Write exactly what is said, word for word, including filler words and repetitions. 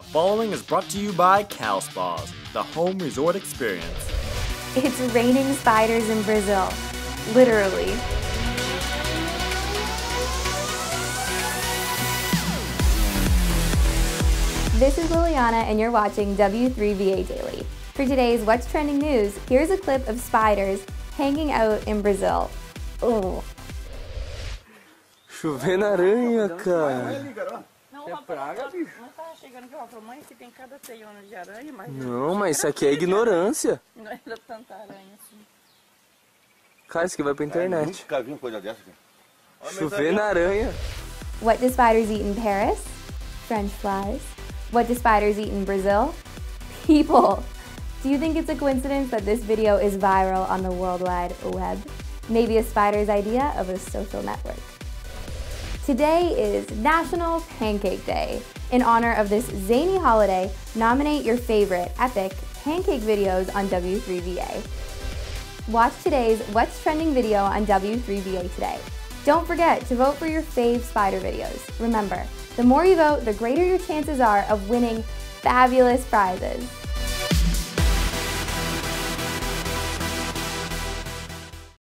following is brought to you by Cal Spas, the home resort experience. It's raining spiders in Brazil. Literally. This is Liliana and you're watching W three V A Daily. For today's What's Trending News, here's a clip of spiders hanging out in Brazil. Oh. Chovendo aranha, cara. Não, é praga, bicho. Não tava chegando aqui, ela falou, mãe, você tem cada teiona de aranha, mas... Não, mas isso aqui é ignorância. Não era tanta aranha assim. Cara, isso aqui vai pra internet. Nunca vi uma coisa dessa aqui. Chovendo aranha. What do spiders eat in Paris? French flies. What do spiders eat in Brazil? People. Do you think it's a coincidence that this video is viral on the World Wide Web? Maybe a spider's idea of a social network. Today is National Pancake Day. In honor of this zany holiday, nominate your favorite epic pancake videos on W three V A. Watch today's What's Trending video on W three V A today. Don't forget to vote for your fave spider videos. Remember, the more you vote, the greater your chances are of winning fabulous prizes.